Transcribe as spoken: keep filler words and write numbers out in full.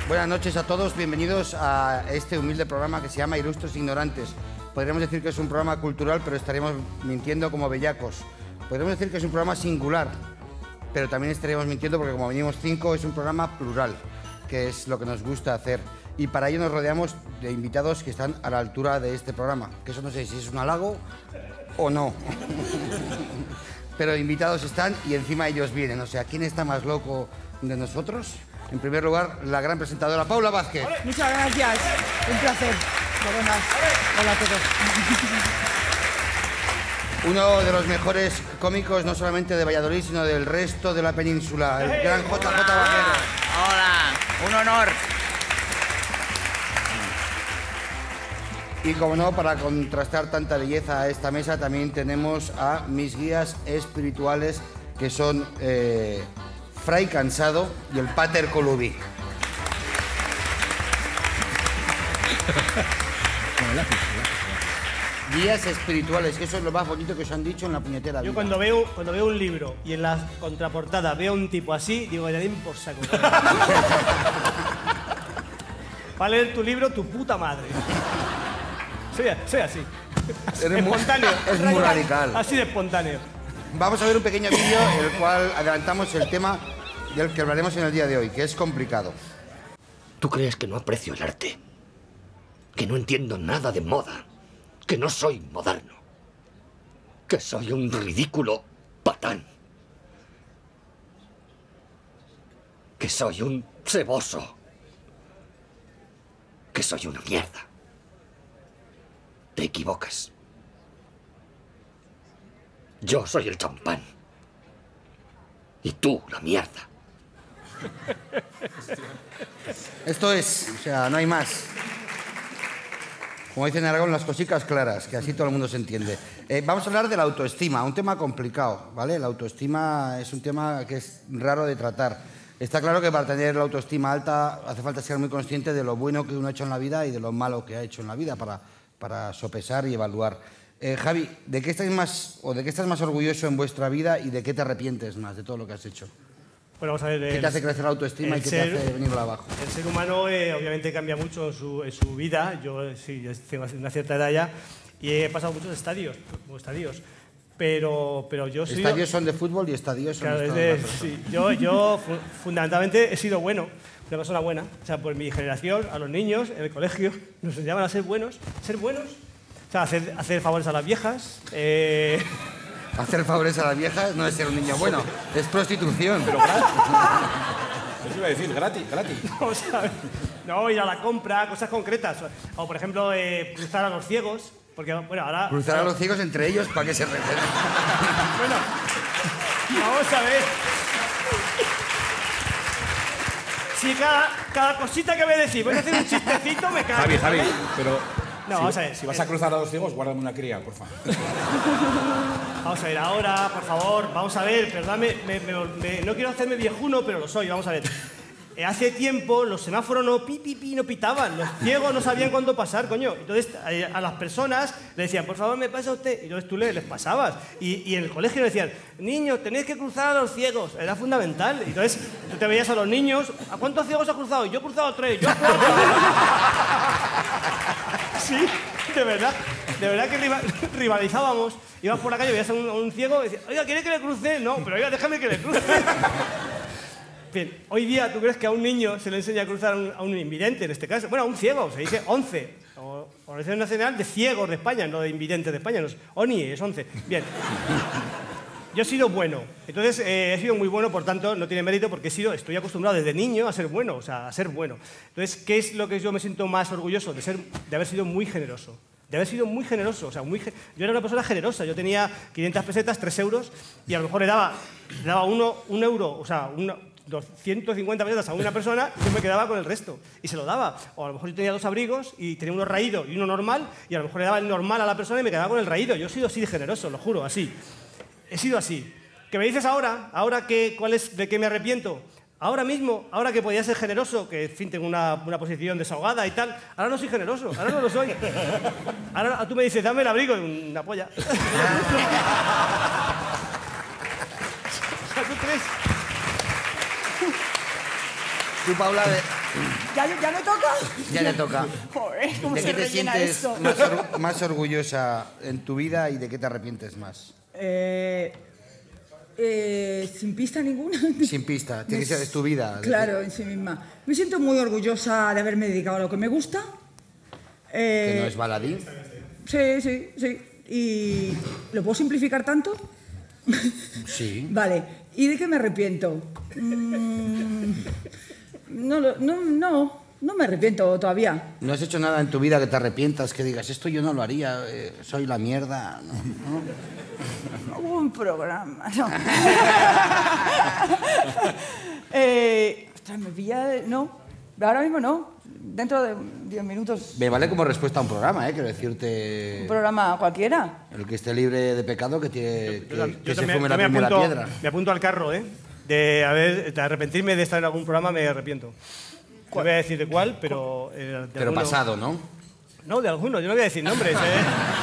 Buenas noches a todos, bienvenidos a este humilde programa que se llama Ilustres Ignorantes. Podríamos decir que es un programa cultural, pero estaríamos mintiendo como bellacos. Podríamos decir que es un programa singular, pero también estaríamos mintiendo porque como venimos cinco es un programa plural, que es lo que nos gusta hacer. Y para ello nos rodeamos de invitados que están a la altura de este programa, que eso no sé si es un halago o no. Pero invitados están y encima ellos vienen. O sea, ¿quién está más loco de nosotros? En primer lugar, la gran presentadora Paula Vázquez. Muchas gracias. Un placer. Buenas. Hola a todos. Uno de los mejores cómicos, no solamente de Valladolid, sino del resto de la península, el gran J J Vaquero. Hola, un honor. Y como no, para contrastar tanta belleza a esta mesa, también tenemos a mis guías espirituales, que son eh, Fray Cansado y el Pater Colubi. Guías espirituales, que eso es lo más bonito que os han dicho en la puñetera vida. Yo cuando veo, cuando veo un libro y en la contraportada veo un tipo así, digo, ya dime por saco. Va a leer tu libro tu puta madre. Soy, soy así. Eres espontáneo. Muy, es muy radical. Así de espontáneo. Vamos a ver un pequeño vídeo en el cual adelantamos el tema del que hablaremos en el día de hoy, que es complicado. ¿Tú crees que no aprecio el arte? ¿Que no entiendo nada de moda? ¿Que no soy moderno? ¿Que soy un ridículo patán? ¿Que soy un ceboso? ¿Que soy una mierda? Te equivocas. Yo soy el champán. Y tú, la mierda. Esto es, o sea, no hay más. Como dicen en Aragón, las cositas claras, que así todo el mundo se entiende. Eh, vamos a hablar de la autoestima, un tema complicado, ¿vale? La autoestima es un tema que es raro de tratar. Está claro que para tener la autoestima alta hace falta ser muy consciente de lo bueno que uno ha hecho en la vida y de lo malo que ha hecho en la vida para, para sopesar y evaluar. Eh, Javi, ¿de qué estáis más, o de qué estás más orgulloso en vuestra vida y de qué te arrepientes más de todo lo que has hecho? Bueno, vamos a ver, ¿Qué el, te hace crecer la autoestima y qué ser, te hace venir abajo? El ser humano eh, obviamente cambia mucho en su, en su vida. Yo sí, yo tengo una cierta edad ya y he pasado muchos estadios, estadios. Pero, pero yo soy... Estadios son de fútbol y estadios son claro, de... de sí, yo, yo fu fundamentalmente he sido bueno, una persona buena. O sea, por mi generación, a los niños, en el colegio, nos enseñaban a ser buenos. Ser buenos, o sea, hacer, hacer favores a las viejas. Eh... Hacer favores a las viejas no es ser un niño bueno, es prostitución. Pero gratis. Eso iba a decir, gratis, gratis. No, ¿sabes? No, ir a la compra, cosas concretas. O, por ejemplo, eh, cruzar a los ciegos. Porque, bueno, ahora... Cruzar a los ciegos entre ellos para que se reflejen. Bueno, vamos a ver. Si cada, cada cosita que voy a decir voy a hacer un chistecito, me cago. Javi, Javi, pero... No, si, vamos a ver. Si vas a cruzar a los ciegos, guárdame una cría, por favor. Vamos a ver, ahora, por favor, vamos a ver, perdóname, me, me, me, no quiero hacerme viejuno, pero lo soy, vamos a ver. Eh, hace tiempo los semáforos no pi, pi, pi, no pitaban, los ciegos no sabían cuándo pasar, coño. Entonces eh, a las personas le decían, por favor, me pasa usted, y entonces tú les, les pasabas. Y, y en el colegio le decían, niños, tenéis que cruzar a los ciegos, era fundamental. Y entonces tú te veías a los niños, ¿a cuántos ciegos has cruzado? Yo he cruzado tres, yo a cuatro. Sí, de verdad, de verdad que rival, rivalizábamos. Ibas por la calle, veías a un, a un ciego y decías, oiga, ¿quiere que le cruce? No, pero oiga, déjame que le cruce. Bien, hoy día, ¿tú crees que a un niño se le enseña a cruzar a un, a un invidente, en este caso? Bueno, a un ciego, se dice once. O, Organización Nacional de Ciegos de España, no de Invidentes de España. No es, O N I E, es once. Bien. Yo he sido bueno. Entonces, eh, he sido muy bueno, por tanto, no tiene mérito porque he sido, estoy acostumbrado desde niño a ser bueno, o sea, a ser bueno. Entonces, ¿qué es lo que yo me siento más orgulloso? De, ser, de haber sido muy generoso. De haber sido muy generoso, o sea, muy, yo era una persona generosa, yo tenía quinientas pesetas, tres euros, y a lo mejor le daba, le daba uno, un euro, o sea, una, doscientas cincuenta pesetas a una persona y yo me quedaba con el resto, y se lo daba. O a lo mejor yo tenía dos abrigos y tenía uno raído y uno normal, y a lo mejor le daba el normal a la persona y me quedaba con el raído. Yo he sido así de generoso, lo juro, así. He sido así. ¿Qué me dices ahora? ¿Ahora qué, cuál es, de qué me arrepiento? Ahora mismo, ahora que podía ser generoso, que en fin tengo una, una posición desahogada y tal, ahora no soy generoso, ahora no lo soy. Ahora tú me dices, dame el abrigo, una polla. O sea, ¿tú crees? Tú, Paula, de- ¿Ya, ¿Ya me toca? ya le toca. Joder, ¿cómo ¿De se qué te rellena sientes esto? más, or- más orgullosa en tu vida y de qué te arrepientes más? Eh, eh, ¿Sin pista ninguna? Sin pista, tiene que ser es tu vida. Claro, en sí misma. Me siento muy orgullosa de haberme dedicado a lo que me gusta. Eh, Que no es baladí. Sí, sí, sí. ¿Y lo puedo simplificar tanto? Sí. Vale. ¿Y de qué me arrepiento? Mm, no, lo- no, no, no me arrepiento todavía. ¿No has hecho nada en tu vida que te arrepientas, que digas, esto yo no lo haría, eh, soy la mierda? No, no. Hubo un programa, no. eh, ostras, me pilla... de- No, ahora mismo no. Dentro de diez minutos, Me vale como respuesta a un programa, ¿eh? Quiero decirte... un programa cualquiera. El que esté libre de pecado, que, tiene, que, Yo tam- que yo se también- fume yo la me primera apunto- piedra. Me apunto al carro, ¿eh? De, haber, de arrepentirme de estar en algún programa, me arrepiento. No voy a decir de cuál, pero... eh, de Pero alguno. pasado, ¿no? No, de alguno, yo no voy a decir nombres, ¿eh?